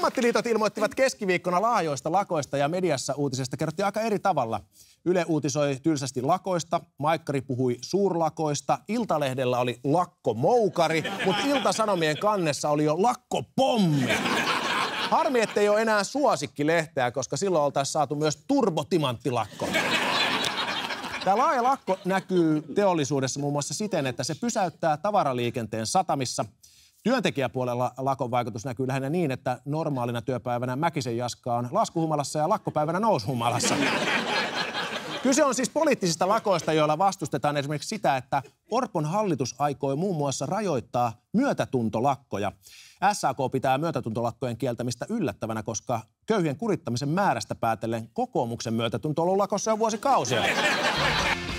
Ammattiliitot ilmoittivat keskiviikkona laajoista lakoista ja mediassa uutisesta kerrottiin aika eri tavalla. Yle uutisoi tylsästi lakoista, Maikkari puhui suurlakoista, Iltalehdellä oli lakkomoukari, mutta Ilta-Sanomien kannessa oli jo lakkopommi. Harmi, ettei ole enää suosikkilehteä, koska silloin oltaisiin saatu myös turbotimanttilakko. Tämä laaja lakko näkyy teollisuudessa muun muassa siten, että se pysäyttää tavaraliikenteen satamissa. Työntekijäpuolella lakon vaikutus näkyy lähinnä niin, että normaalina työpäivänä Mäkisen Jaska on laskuhumalassa ja lakkopäivänä nousuhumalassa. Kyse on siis poliittisista lakoista, joilla vastustetaan esimerkiksi sitä, että Orpon hallitus aikoi muun muassa rajoittaa myötätuntolakkoja. SAK pitää myötätuntolakkojen kieltämistä yllättävänä, koska köyhien kurittamisen määrästä päätellen kokoomuksen myötätunto on ollut lakossa jo vuosikausia.